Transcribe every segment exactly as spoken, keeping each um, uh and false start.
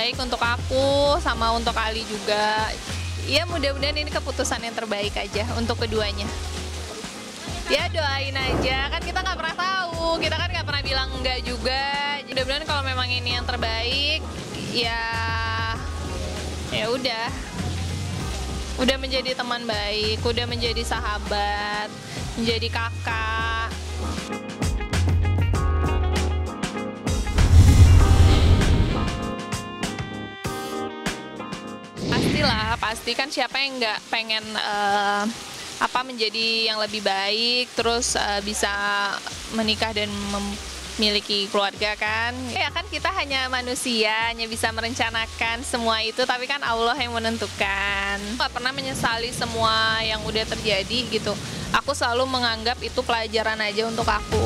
terbaik untuk aku sama untuk Ali juga. Ya mudah-mudahan ini keputusan yang terbaik aja untuk keduanya. Ya doain aja, kan kita nggak pernah tahu, kita kan nggak pernah bilang enggak juga. Mudah-mudahan kalau memang ini yang terbaik, ya ya udah, udah menjadi teman baik, udah menjadi sahabat, menjadi kakak. Pastilah, pasti kan siapa yang nggak pengen uh, apa menjadi yang lebih baik, terus uh, bisa menikah dan memiliki keluarga kan. Ya kan kita hanya manusia, hanya bisa merencanakan semua itu, tapi kan Allah yang menentukan. Nggak pernah menyesali semua yang udah terjadi gitu. Aku selalu menganggap itu pelajaran aja untuk aku.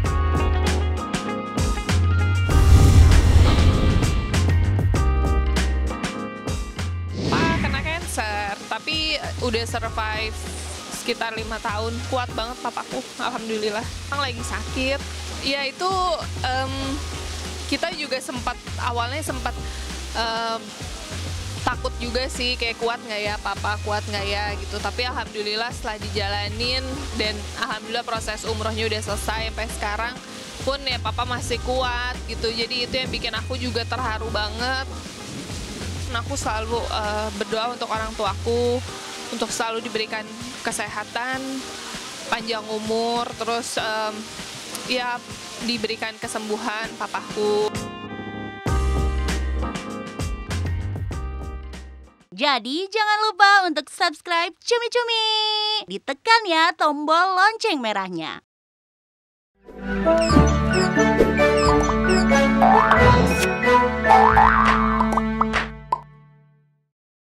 Tapi udah survive sekitar lima tahun, kuat banget papaku, alhamdulillah. Sekarang lagi sakit, ya itu um, kita juga sempat awalnya sempat um, takut juga sih, kayak kuat nggak ya papa, kuat nggak ya gitu. Tapi alhamdulillah setelah dijalanin dan alhamdulillah proses umrohnya udah selesai sampai sekarang pun ya papa masih kuat gitu. Jadi itu yang bikin aku juga terharu banget. Aku selalu uh, berdoa untuk orang tuaku, untuk selalu diberikan kesehatan, panjang umur, terus um, ya diberikan kesembuhan papaku. Jadi jangan lupa untuk subscribe Cumi Cumi. Ditekan ya tombol lonceng merahnya.